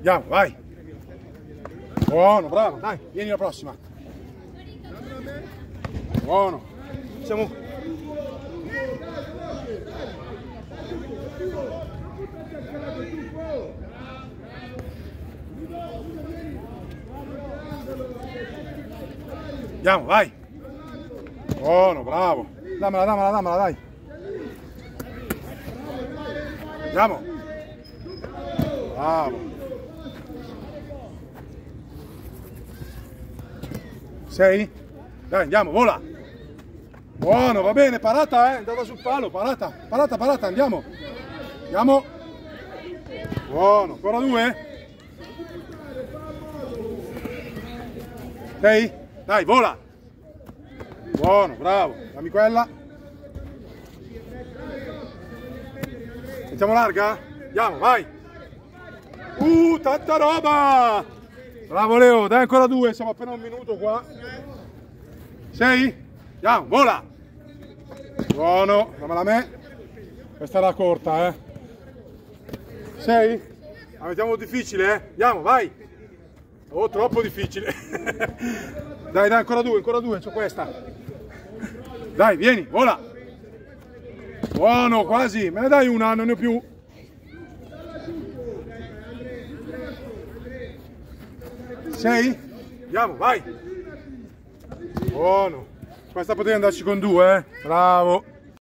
Andiamo, vai. Buono, bravo, dai, vieni la prossima. Buono. Siamo... Andiamo, vai. Buono, bravo. Dammela, dai. Andiamo. Bravo. 6? Dai, andiamo, vola. Buono, va bene, parata, è andata sul palo, parata, andiamo. Andiamo. Buono, ancora 2? 6? Dai, vola. Buono, bravo, dammi quella. Mettiamo larga? Andiamo, vai. Tanta roba! Bravo Leo, dai ancora 2, siamo appena un minuto qua. 6? Andiamo, vola! Buono, dammela a me. Questa era corta, 6? La mettiamo difficile, Andiamo, vai! Oh, troppo difficile. Dai, ancora 2, c'ho questa. Dai, vieni, vola! Buono, quasi, me ne dai una, non ne ho più. 6? Andiamo, vai! Buono! Questa potevi andarci con 2, Bravo!